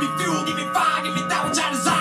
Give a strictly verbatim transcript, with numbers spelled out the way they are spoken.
me fuel, give me fire, give me that which I desire.